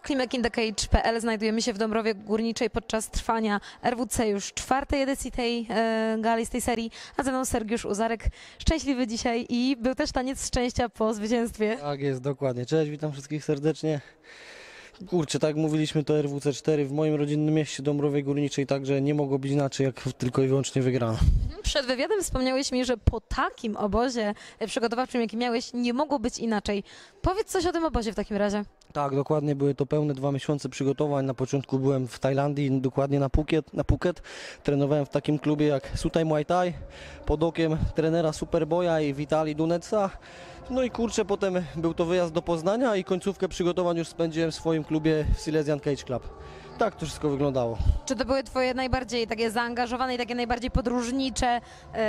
ClimbAkindthecage.pl. Znajdujemy się w Dąbrowie Górniczej podczas trwania RWC już czwartej edycji tej gali, z tej serii, a ze mną Sergiusz Uzarek, szczęśliwy dzisiaj i był też taniec szczęścia po zwycięstwie. Tak jest, dokładnie. Cześć, witam wszystkich serdecznie. Kurczę, tak jak mówiliśmy, to RWC 4 w moim rodzinnym mieście Dąbrowie Górniczej, także nie mogło być inaczej, jak tylko i wyłącznie wygrana. Przed wywiadem wspomniałeś mi, że po takim obozie przygotowawczym, jaki miałeś, nie mogło być inaczej. Powiedz coś o tym obozie w takim razie. Tak, dokładnie, były to pełne 2 miesiące przygotowań. Na początku byłem w Tajlandii, dokładnie na Phuket. Trenowałem w takim klubie jak Sutai Muay Thai, pod okiem trenera Superboya i Vitali Dunetsa. No i kurczę, potem był to wyjazd do Poznania i końcówkę przygotowań już spędziłem w swoim klubie w Silesian Cage Club. Tak to wszystko wyglądało. Czy to były twoje najbardziej takie zaangażowane i takie najbardziej podróżnicze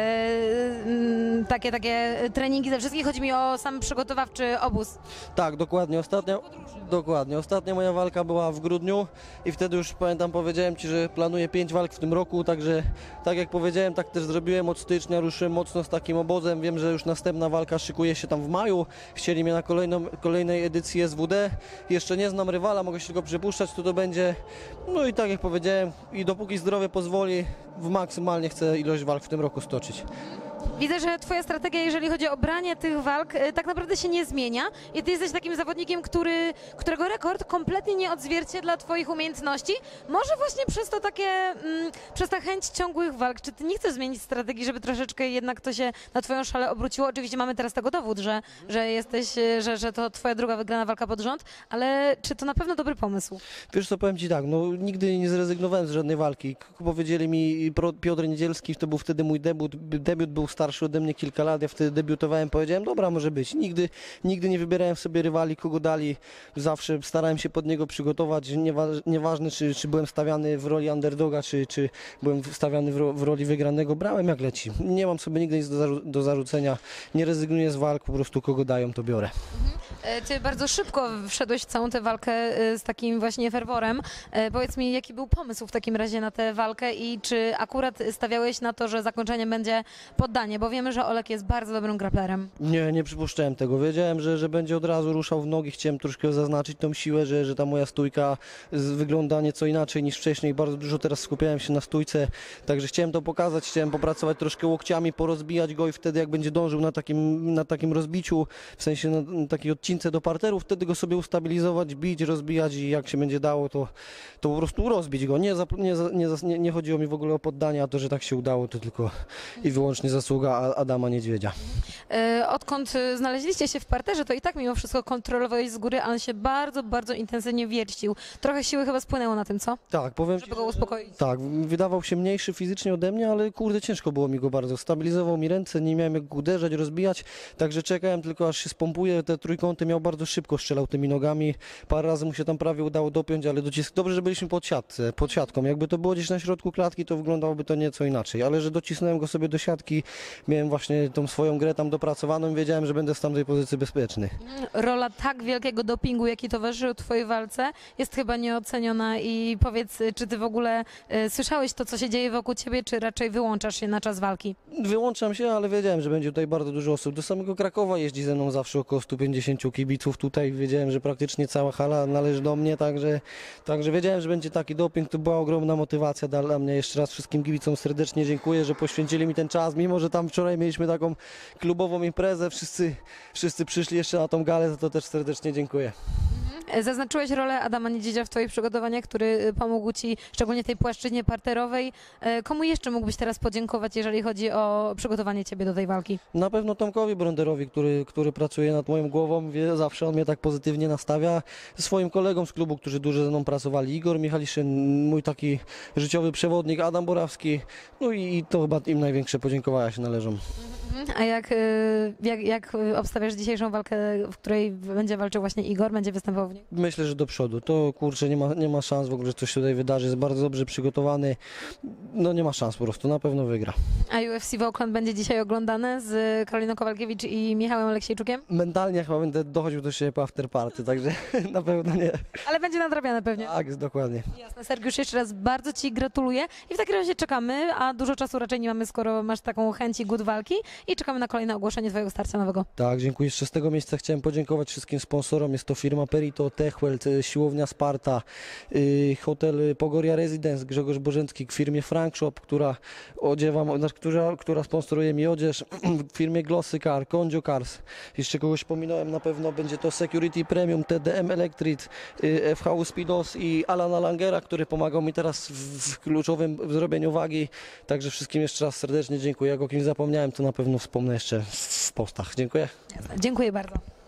takie treningi ze wszystkich? Chodzi mi o sam przygotowawczy obóz. Tak, dokładnie. Ostatnia moja walka była w grudniu i wtedy już pamiętam, powiedziałem Ci, że planuję 5 walk w tym roku, także tak jak powiedziałem, tak też zrobiłem. Od stycznia ruszyłem mocno z takim obozem. Wiem, że już następna walka szykuje się tam w maju. Chcieli mnie na kolejnej edycji SWD. Jeszcze nie znam rywala, mogę się tylko przypuszczać, kto to będzie. No i tak jak powiedziałem, i dopóki zdrowie pozwoli, maksymalnie chcę ilość walk w tym roku stoczyć. Widzę, że twoja strategia, jeżeli chodzi o branie tych walk, tak naprawdę się nie zmienia i ty jesteś takim zawodnikiem, którego rekord kompletnie nie odzwierciedla twoich umiejętności. Może właśnie przez to przez tę chęć ciągłych walk. Czy ty nie chcesz zmienić strategii, żeby troszeczkę jednak to się na twoją szalę obróciło? Oczywiście mamy teraz tego dowód, że to twoja druga wygrana walka pod rząd, ale czy to na pewno dobry pomysł? Wiesz co, powiem Ci tak, no nigdy nie zrezygnowałem z żadnej walki. Powiedzieli mi Piotr Niedzielski, to był wtedy mój debiut był starszy ode mnie kilka lat, ja wtedy debiutowałem, powiedziałem, dobra, może być. Nigdy nie wybierałem sobie rywali, kogo dali, zawsze starałem się pod niego przygotować, nieważne czy byłem stawiany w roli underdoga, czy byłem stawiany w roli wygranego, brałem jak leci. Nie mam sobie nigdy nic do zarzucenia, nie rezygnuję z walk, po prostu kogo dają, to biorę. Ty bardzo szybko wszedłeś w całą tę walkę z takim właśnie ferworem. Powiedz mi, jaki był pomysł w takim razie na tę walkę i czy akurat stawiałeś na to, że zakończeniem będzie poddanie, bo wiemy, że Olek jest bardzo dobrym grapplerem. Nie przypuszczałem tego. Wiedziałem, że będzie od razu ruszał w nogi. Chciałem troszkę zaznaczyć tą siłę, że ta moja stójka wygląda nieco inaczej niż wcześniej. Bardzo dużo teraz skupiałem się na stójce, także chciałem to pokazać, chciałem popracować troszkę łokciami, porozbijać go i wtedy jak będzie dążył na takim rozbiciu, w sensie na takiej odcince do parteru, wtedy go sobie ustabilizować, bić, rozbijać i jak się będzie dało, to po prostu rozbić go. Nie chodziło mi w ogóle o poddanie, a to, że tak się udało, to tylko i wyłącznie zasługa Adama Niedźwiedzia. Odkąd znaleźliście się w parterze, to i tak mimo wszystko kontrolowałeś z góry, a on się bardzo, bardzo intensywnie wiercił. Trochę siły chyba spłynęło na tym, co? Tak, powiem Żeby go uspokoić. Tak, wydawał się mniejszy fizycznie ode mnie, ale kurde, ciężko było mi go bardzo. Stabilizował mi ręce, nie miałem jak go uderzać, rozbijać, także czekałem tylko aż się spompuje. Te trójkąty miał bardzo szybko, strzelał tymi nogami. Parę razy mu się tam prawie udało dopiąć, ale dobrze, że byliśmy pod siatką. Jakby to było gdzieś na środku klatki, to wyglądałoby to nieco inaczej, ale że docisnąłem go sobie do siatki, miałem właśnie tą swoją grę tam dopracowaną i wiedziałem, że będę z tamtej pozycji bezpieczny. Rola tak wielkiego dopingu, jaki towarzyszył twojej walce, jest chyba nieoceniona i powiedz, czy ty w ogóle słyszałeś to, co się dzieje wokół ciebie, czy raczej wyłączasz się na czas walki? Wyłączam się, ale wiedziałem, że będzie tutaj bardzo dużo osób. Do samego Krakowa jeździ ze mną zawsze około 150 kibiców. Tutaj wiedziałem, że praktycznie cała hala należy do mnie, także wiedziałem, że będzie taki doping. To była ogromna motywacja dla mnie. Jeszcze raz wszystkim kibicom serdecznie dziękuję, że poświęcili mi ten czas, mimo że tam wczoraj mieliśmy taką klubową imprezę, wszyscy przyszli jeszcze na tą galę, za to też serdecznie dziękuję. Zaznaczyłeś rolę Adama Niedźwiedzia w twoich przygotowaniach, który pomógł ci szczególnie w tej płaszczyźnie parterowej. Komu jeszcze mógłbyś teraz podziękować, jeżeli chodzi o przygotowanie ciebie do tej walki? Na pewno Tomkowi Bronderowi, który pracuje nad moją głową, zawsze on mnie tak pozytywnie nastawia. Swoim kolegom z klubu, którzy dużo ze mną pracowali, Igor Michaliszyn, mój taki życiowy przewodnik, Adam Borawski, no i to chyba im największe podziękowania się należą. A jak obstawiasz dzisiejszą walkę, w której będzie walczył właśnie Igor, będzie występował w niej? Myślę, że do przodu. To kurczę, nie ma szans w ogóle, że coś się tutaj wydarzy. Jest bardzo dobrze przygotowany. No nie ma szans po prostu, na pewno wygra. A UFC w Oakland będzie dzisiaj oglądane z Karoliną Kowalkiewicz i Michałem Aleksiejczukiem? Mentalnie chyba będę dochodził do siebie po afterparty, także na pewno nie. Ale będzie nadrabiane pewnie. Tak, dokładnie. Jasne. Sergiusz, jeszcze raz bardzo ci gratuluję i w takim razie czekamy, a dużo czasu raczej nie mamy, skoro masz taką chęć i głód walki i czekamy na kolejne ogłoszenie twojego starcia nowego. Tak, dziękuję. Jeszcze z tego miejsca chciałem podziękować wszystkim sponsorom. Jest to firma Perito, Techwelt, siłownia Sparta, hotel Pogoria Residence, Grzegorz Bożęcki, w firmie Frank Shop, która sponsoruje mi odzież, w firmie Glossy Car, Kondzio Cars. Jeszcze kogoś pominąłem, na pewno będzie to Security Premium, TDM Electric, FH Speedos i Alana Langera, który pomagał mi teraz w kluczowym w zrobieniu wagi. Także wszystkim jeszcze raz serdecznie dziękuję. Jak o kimś zapomniałem, to na pewno wspomnę jeszcze w postach. Dziękuję. Dziękuję bardzo.